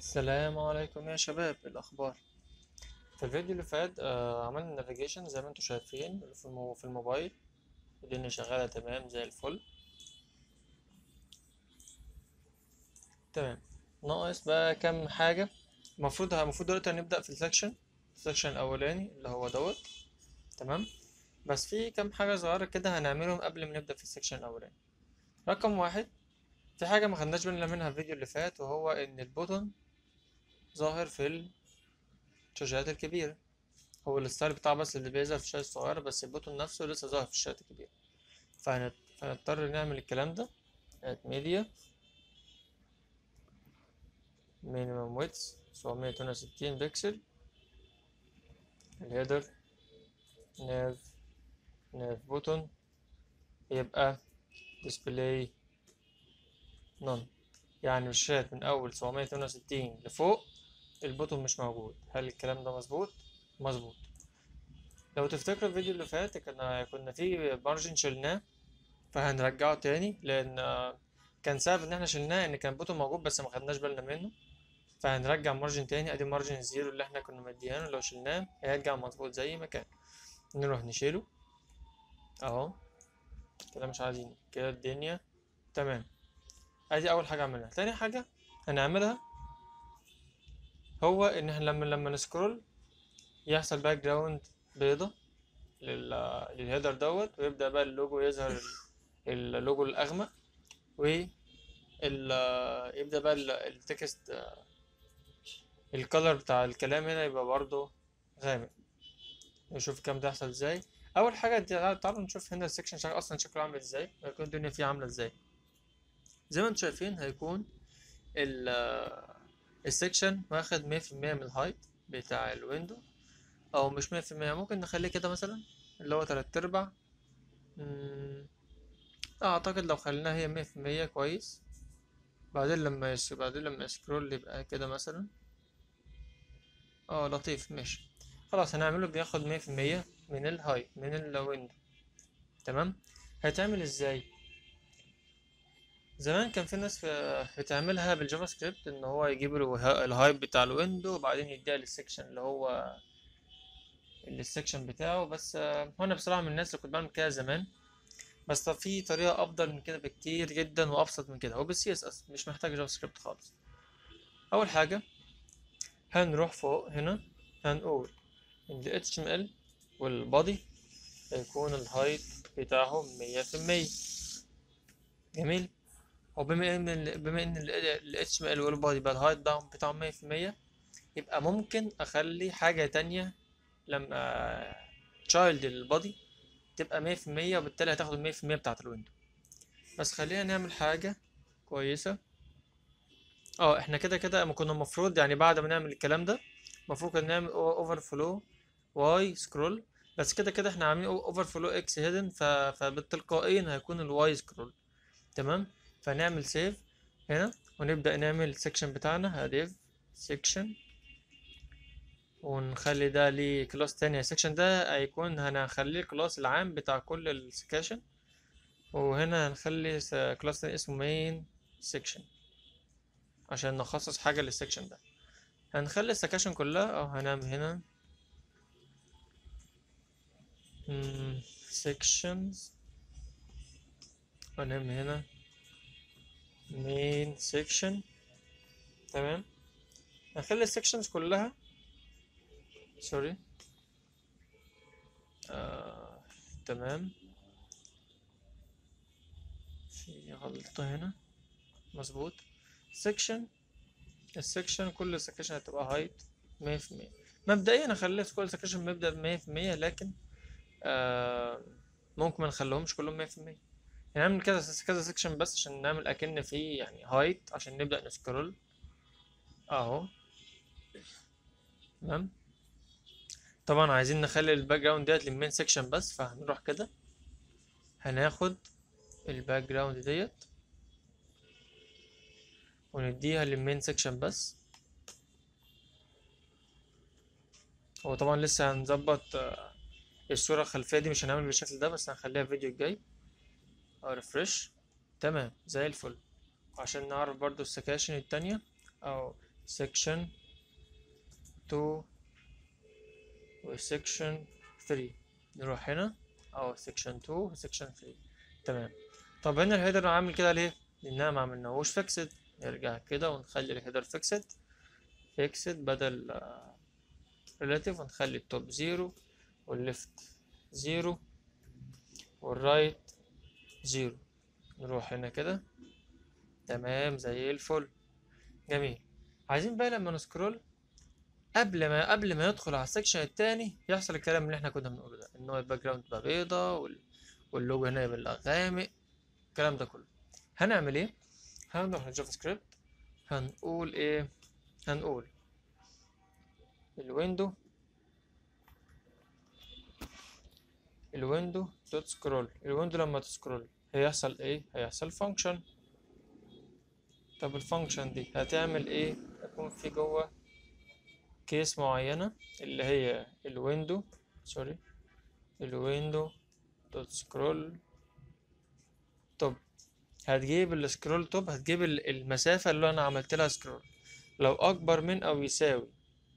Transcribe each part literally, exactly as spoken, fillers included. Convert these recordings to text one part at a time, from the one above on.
السلام عليكم يا شباب، إيه الأخبار؟ في الفيديو اللي فات آه عملنا نافيجيشن زي ما انتم شايفين في, المو... في الموبايل. الدنيا شغالة تمام زي الفل. تمام. ناقص بقى كام حاجة. المفروض المفروض دلوقتي هنبدأ في السكشن السكشن الأولاني اللي هو دوت. تمام. بس في كام حاجة صغيرة كده هنعملهم قبل ما نبدأ في السكشن الأولاني. رقم واحد، في حاجة ما خدناش بالنا منها في الفيديو اللي فات، وهو إن البوتون ظاهر في الشاشات الكبيرة. هو الستايل بتاعه بس اللي بيظهر في الشاشة الصغيرة، بس البوتون نفسه لسه ظاهر في الشاشات الكبيرة. فهنت... فهنضطر نعمل الكلام ده. at media minimum width سبعمية واتنين وستين بكسل. الهيدر nav nav بوتون يبقى display none، يعني الشاشات من أول سبعمية واتنين وستين لفوق البوتون مش موجود. هل الكلام ده مظبوط؟ مظبوط. لو تفتكروا الفيديو اللي فات كنا كنا في مارجن شلناه، فهنرجعه تاني لأن آه، كان سبب إن احنا شلناه إن كان بوتون موجود بس ما خدناش بالنا منه. فهنرجع مارجن تاني، ادي مارجن الزيرو اللي احنا كنا مديانه، لو شلناه هيرجع مظبوط زي ما كان. نروح نشيله اهو كده، مش عايزين كده، الدنيا تمام. ادي اول حاجه عملناها. تاني حاجه هنعملها هو ان احنا لما لما نسكرول يحصل باك جراوند بيضة لل للهيدر دوت، ويبدأ بقى اللوجو يظهر، اللوجو الأغمق، و ال يبدأ بقى ال- التكست، الكالر بتاع الكلام هنا يبقى برضه غامق. نشوف الكلام ده يحصل ازاي. اول حاجه تع- تعالوا نشوف هنا السكشن شكل اصلا شكله عامل ازاي، وهيكون الدنيا فيه عامله ازاي. زي ما انتم شايفين هيكون ال السكشن واخد مية في المية من الهايت بتاع الويندو، او مش مية في المية، ممكن نخليه كده مثلا اللي هو تلات ارباع. مم، اعتقد لو خليناها هي مية في المية كويس. بعدين لما يس... بعدين لما يسكرول يبقى كده مثلا. اه لطيف ماشي. خلاص هنعمله بياخد مية في المية من الهايت من الويندو. تمام. هيتعمل ازاي؟ زمان كان في ناس في- بتعملها بالجافا سكريبت، ان هو يجيب له الهايب بتاع الويندو وبعدين يديها للسكشن اللي هو السكشن بتاعه. بس آه، هو انا بصراحه من الناس اللي كنت بعمل كده زمان. بس طب في طريقه افضل من كده بكتير جدا وابسط من كده، هو بالسي اس اس مش محتاج جافا سكريبت خالص. اول حاجه هنروح فوق هنا، هنقول ان ال اتش ام ال والبادي هيكون الهايت بتاعهم مية في المية. جميل. وبما ان ال بما ان ال اتش ام ال والبادي بقى الهايت بتاعهم بتاعهم مية في المية، يبقى ممكن اخلي حاجة تانية لما تشايلد البادي تبقى مية في المية، وبالتالي هتاخد المية في المية بتاعة الويندو. بس خلينا نعمل حاجة كويسة. اه احنا كده كده ما كنا المفروض يعني بعد ما نعمل الكلام ده المفروض كنا نعمل اوفر فلو واي سكرول. بس كده كده احنا عاملين اوفر فلو اكس هيدن، فبالتلقائيا هيكون الواي سكرول. تمام. فنعمل سيف هنا ونبدأ نعمل السكشن بتاعنا هديف سيكشن، ونخلي ده ليه كلاس تاني. السكشن ده هيكون هنخليه الكلاس العام بتاع كل السكاشن، وهنا هنخلي س- كلاس تاني اسمه مين سيكشن عشان نخصص حاجة للسكشن ده. هنخلي السكاشن كلها، او هنعمل هنا سيكشنز، ونعمل هنا مين سيكشن. تمام. هنخلي السكشنز كلها، سوري، آه. تمام. في غلطة هنا. مظبوط. سيكشن السكشن كل سكشن هتبقى هايت مية في المية. مبدئيا اخلي كل سكشن مبدأ بمية في المية، لكن آه ممكن ما نخليهمش كلهم مية في المية. يعني نعمل كذا كذا سكشن بس عشان نعمل اكن في يعني هايت عشان نبدأ نسكرول اهو. تمام. طبعا عايزين نخلي الباك جراوند ديت للمين سكشن بس، فهنروح كده هناخد الباك جراوند ديت ونديها للمين سكشن بس. هو طبعا لسه هنظبط آه، الصورة الخلفية دي مش هنعمل بالشكل ده، بس هنخليها الفيديو الجاي. او ريفرش. تمام زي الفل. عشان نعرف برضو السكاشن التانية، او سيكشن تو وسيكشن ثري. نروح هنا اهو سيكشن تو وسيكشن ثري. تمام. طب هنا الهيدر عامل كده ليه؟ لاننا ما عملناهوش فيكسد. نرجع كده ونخلي الهيدر فيكسد فيكسد بدل ريلاتيف، ونخلي التوب زيرو والليفت زيرو والرايت زيرو. نروح هنا كده. تمام زي الفل. جميل. عايزين بقى لما نسكرول قبل ما قبل ما يدخل على السكشن التاني يحصل الكلام اللي احنا كنا بنقوله ده، ان هو الباك جراوند تبقى بيضة وال... واللوجو هنا يبقى غامق. الكلام ده كله هنعمل ايه؟ هنروح للجافا سكريبت. هنقول ايه؟ هنقول الويندو الويندو دوت سكرول. الويندو لما تسكرول هيحصل ايه؟ هيحصل فانكشن. طب الفانكشن دي هتعمل ايه؟ هيكون في جوه كيس معينة اللي هي الويندو سوري الويندو دوت سكرول توب. هتجيب السكرول توب، هتجيب المسافة اللي انا عملت لها سكرول لو اكبر من او يساوي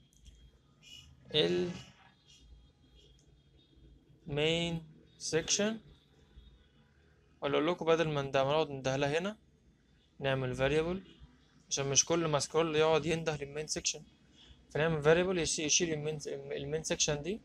المين سيكشن. ولا اقول لكم بدل ما نقعد ندهلها هنا نعمل variable، عشان مش كل ما سكرول يقعد ينده للمين سيكشن، فنعمل variable يشيل المين المين سيكشن دي.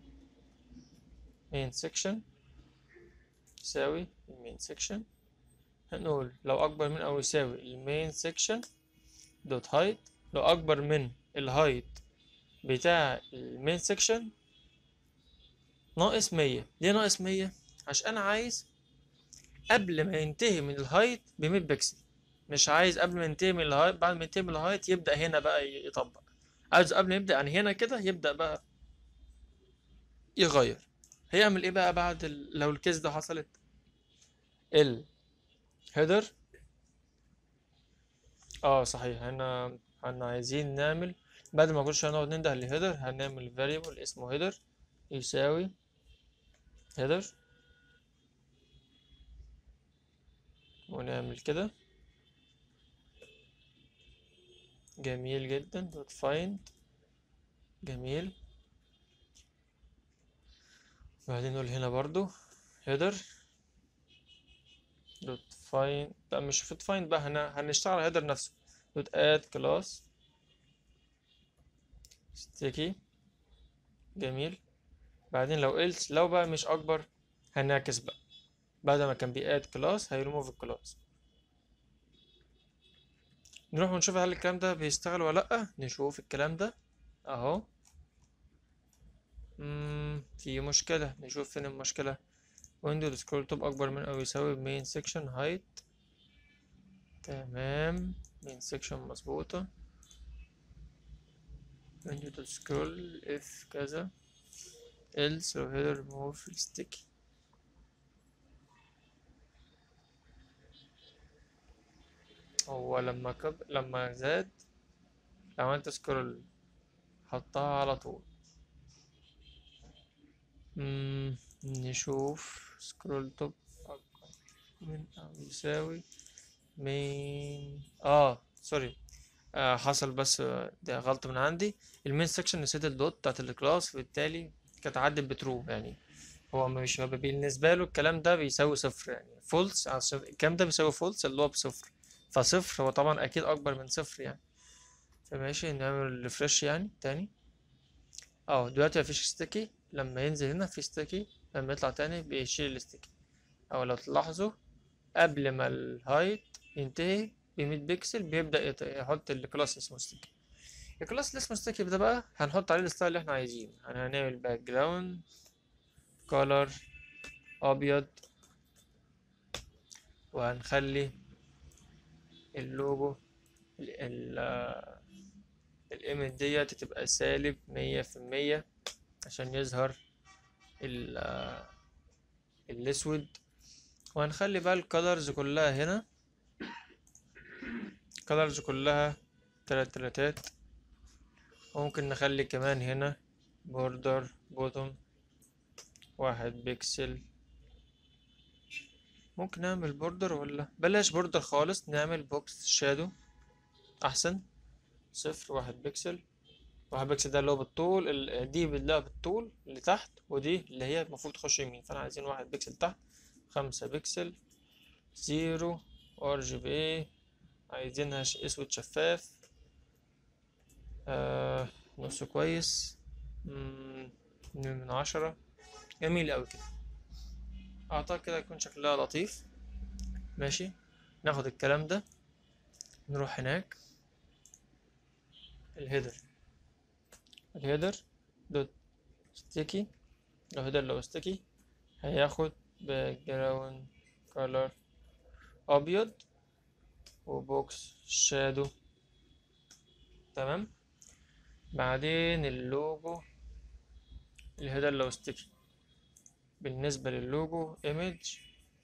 main section يساوي المين سيكشن. هنقول لو اكبر من او يساوي المين سيكشن دوت هايت. لو اكبر من الهايت بتاع المين سيكشن ناقص مية. ليه ناقص مية؟ عشان انا عايز قبل ما ينتهي من الهايت بمية بكسل. مش عايز قبل ما ينتهي من الهايت بعد ما ينتهي من الهايت يبدأ هنا بقى يطبق. عايز قبل ما يبدأ يعني هنا كده يبدأ بقى يغير. هيعمل ايه بقى بعد ال... لو الكيس ده حصلت؟ الهيدر اه صحيح. هنا احنا عايزين نعمل بدل ما كل شويه نقعد ننده للهيدر هنعمل variable اسمه header يساوي header، ونعمل كده. جميل جدا. دوت find. جميل. بعدين نقول هنا برضو header دوت find. لا مش دوت find بقى، هنا هنشتغل على الهيدر نفسه. دوت add class sticky. جميل. بعدين لو else لو بقى مش اكبر هنعكس بقى، بعد ما كان بي add class هيرموف الكلاس. نروح ونشوف هل الكلام ده بيشتغل ولا لأ. نشوف الكلام ده اهو. مم في مشكلة. نشوف فين المشكلة. ويندو سكرول توب اكبر من او يساوي مين سيكشن هايت. تمام مين سيكشن مظبوطة. ويندو سكرول اف كذا else لو header remove sticky. هو لما كب لما زاد لو عملت سكرول حطها على طول. مم. نشوف سكرول توب أكبر من أو يساوي مين اه سوري. آه حصل بس آه، ده غلطة من عندي. المين سيكشن نسيت الدوت بتاعت الكلاس، فبالتالي كانت عدت بترو يعني. هو مش هو بالنسبة له الكلام ده بيساوي صفر يعني فولس، عشان الكلام ده بيساوي فولس اللي هو بصفر. فصفر هو طبعا أكيد أكبر من صفر يعني. فماشي نعمل ريفرش يعني تاني. اه دلوقتي مفيش ستيكي. لما ينزل هنا في ستيكي، لما يطلع تاني بيشيل الستيكي. او لو تلاحظوا قبل ما الهايت ينتهي بمية بكسل بيبدأ يط- يحط الكلاس اسمه ستيكي. الكلاس اللي اسمه ستيكي ده بقى هنحط عليه الستايل اللي احنا عايزينه. يعني هنعمل باك جراوند كولر ابيض، وهنخلي اللوجو الايمج ديت تبقى سالب مية في المية عشان يظهر ال- الاسود. وهنخلي بقى الكالرز كلها هنا الكالرز كلها تلات تلاتات. وممكن نخلي كمان هنا بوردر بوتوم واحد بيكسل. ممكن نعمل بوردر ولا بلاش بوردر خالص، نعمل بوكس شادو احسن. صفر واحد بكسل. واحد بكسل ده اللي هو بالطول، ال- دي اللي بالطول اللي تحت، ودي اللي هي المفروض تخش يمين، فانا عايزين واحد بكسل تحت. خمسة بكسل. زيرو. ار جي بي. عايزينها ش- اسود شفاف. آه نص كويس. مم، اتنين من عشرة. جميل اوي كده. اعتقد كده يكون شكلها لطيف. ماشي. ناخد الكلام ده، نروح هناك. الهيدر. الهيدر دوت ستيكي. الهيدر لو ستيكي هياخد باك جراوند كولر ابيض، وبوكس شادو. تمام. بعدين اللوجو. الهيدر لو ستيكي بالنسبة للوجو ايمج.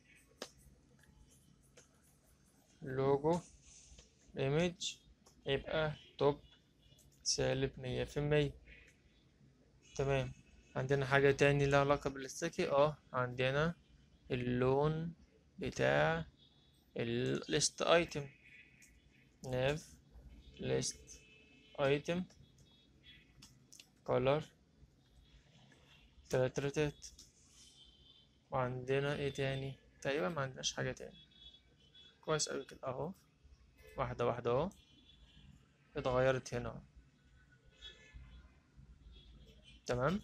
لوجو ايمج يبقى توب سالب مية في المية. تمام. عندنا حاجة تاني لها علاقة بالستيكي، اه عندنا اللون بتاع الليست ايتم. ناف ليست ايتم كولر تلات رتات. وعندنا ايه تاني؟ تقريبا ما عندناش حاجة تاني. كويس اوي كده اهو. واحدة واحدة اهو. اتغيرت هنا اهو. تمام.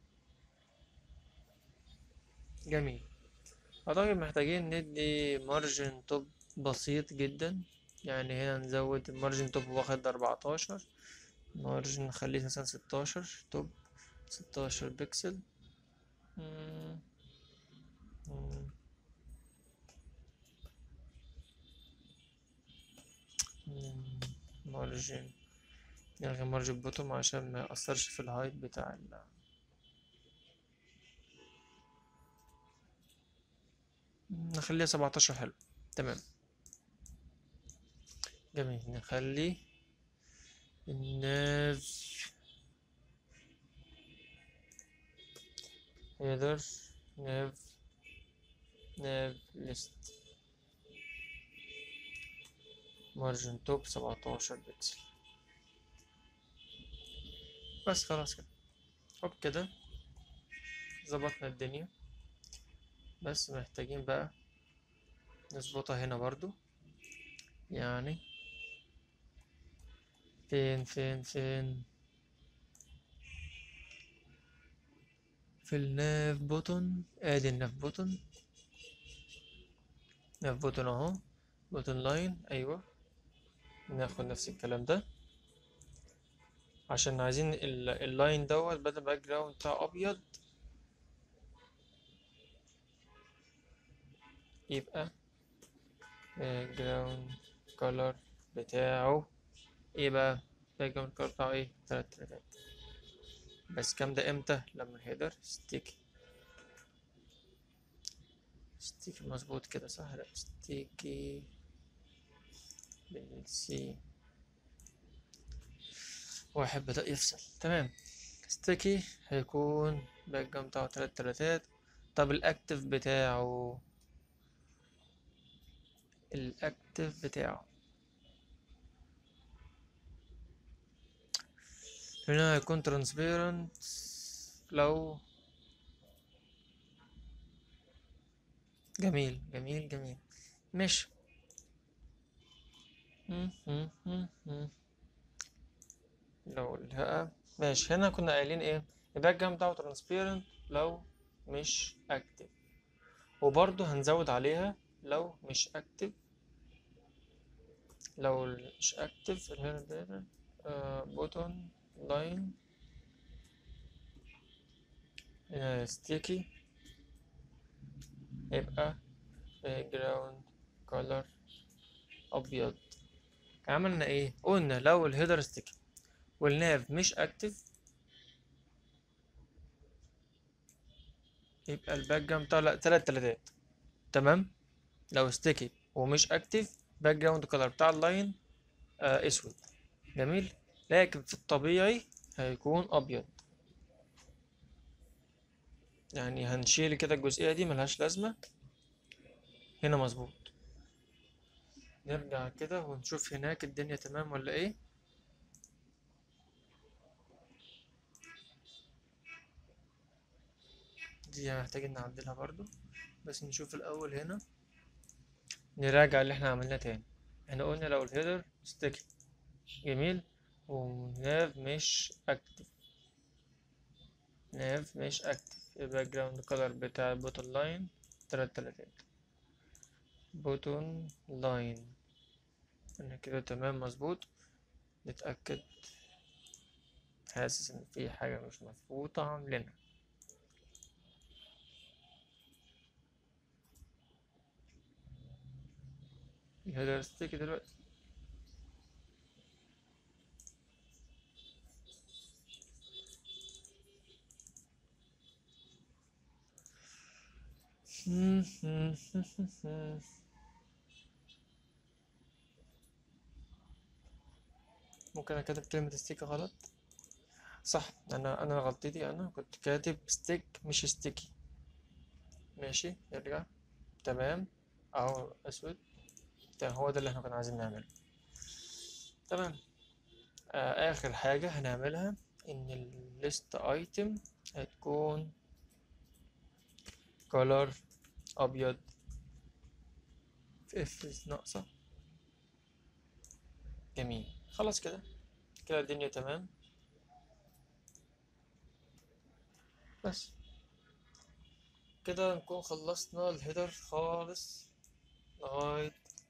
جميل. اعتقد محتاجين ندي مارجن توب بسيط جدا. يعني هنا نزود المارجن توب واخد اربعتاشر. مارجن نخليه مثلا ستاشر توب. ستاشر بكسل. مم، مم، مم، مارجن. نلغي مارجن بوتوم عشان ما يأثرش في الهايت بتاع ال نخليها سبعتاشر. حلو. تمام. جميل. نخلي الناف هيدر. ناف ناف ليست. مارجن توب سبعتاشر بكسل. بس خلاص كده. هوب كده ظبطنا الدنيا. بس محتاجين بقى نظبطها هنا برضو. يعني فين فين فين في الناف بوتون. ادي الناف بوتون. ناف بوتون اهو. بوتون لاين. ايوه. ناخد نفس الكلام ده عشان عايزين ال- اللاين دوت بدل باك جراوند بتاعه ابيض يبقى باك جراوند كولر بتاعه ايه بقى؟ باك جراوند كولر بتاعه ايه؟ تلات تلاتات. بس كام ده امتى؟ لما الهيدر ستيكي. ستيكي مظبوط كده صح؟ لا ستيكي بالسي. واحد بدأ يفصل. تمام. ستيكي هيكون باك جراوند بتاعه تلات تلاتات. طب الاكتف بتاعه. الاكتف بتاعه هنا هيكون ترانسبيرنت. لو جميل جميل جميل. ماشي. مم، مم، مم، مم. لو الهاء. ماشي. هنا كنا قايلين ايه؟ الباك جراوند بتاعه ترانسبيرنت لو مش اكتف. وبرضه هنزود عليها لو مش اكتف. لو مش اكتف الهير بوتون لاين ستيكي يبقى باك جراوند كولر ابيض. عملنا ايه؟ قلنا لو الهيدر ستيكي والناف مش اكتف يبقى الباك جراوند بتاعه لا تلات تلاتات. تمام. لو ستيكي ومش اكتف باك جراوند كولر بتاع اللاين آه اسود. جميل. لكن في الطبيعي هيكون ابيض. يعني هنشيل كده الجزئية دي ملهاش لازمة. هنا مظبوط. نرجع كده ونشوف هناك الدنيا تمام ولا ايه. دي محتاجين نعدلها برضو، بس نشوف الاول هنا، نراجع اللي احنا عملناه تاني. احنا قلنا لو الهيدر ستيكي جميل وناف مش اكتف، ناف مش اكتف، الباك جراوند كولر بتاع البوتون لاين تلات تلاتات، بوتون لاين انا كده تمام مظبوط. نتأكد، حاسس ان في حاجة مش مظبوطة عاملينها. الهيدر ستيكي دلوقتي ممكن انا كاتب كلمة ستيكي غلط، صح، انا انا غلطتي، انا كنت كاتب ستيك مش ستيكي. ماشي نرجع، تمام، اهو اسود، تمام، هو ده اللي احنا كنا عايزين نعمله. تمام. آه اخر حاجة هنعملها ان الليست ايتم هتكون color ابيض في اف ناقصة. جميل، خلاص كده، كده الدنيا تمام. بس كده نكون خلصنا الهيدر خالص لغاية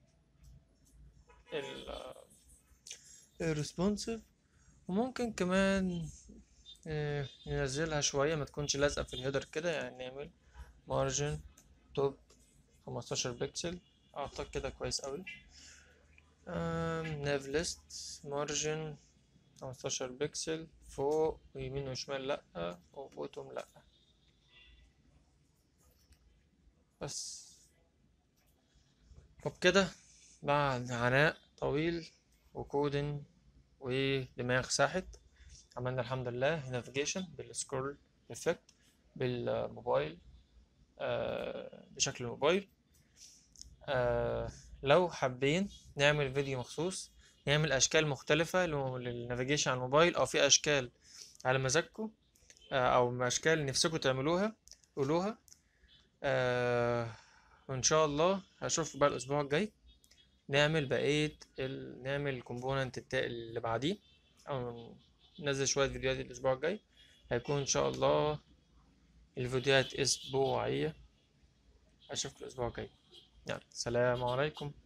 الريسبونسيف. وممكن كمان آه، ننزلها شوية ما تكونش لازقة في الهيدر كده، يعني نعمل مارجن توب خمستاشر بكسل، اعتقد كده كويس اوي. ناف ليست مارجن خمستاشر بكسل فوق ويمين وشمال لأ، وبوتوم لأ. بس وبكده بعد عناء طويل وكودن ودماغ ساحت، عملنا الحمد لله نافيجيشن بالسكرول افكت بالموبايل، آه بشكل الموبايل. آه لو حابين نعمل فيديو مخصوص نعمل اشكال مختلفة للنافيجيشن على الموبايل، او في اشكال على مزاجكم، آه او اشكال نفسكم تعملوها قولوها. آه وان شاء الله هشوف بقى الاسبوع الجاي نعمل بقية ال... نعمل الكومبوننت اللي بعديه، او ننزل شوية فيديوهات الاسبوع الجاي. هيكون ان شاء الله الفيديوهات اسبوعية. اشوفكم الاسبوع الجاي، يلا سلام عليكم.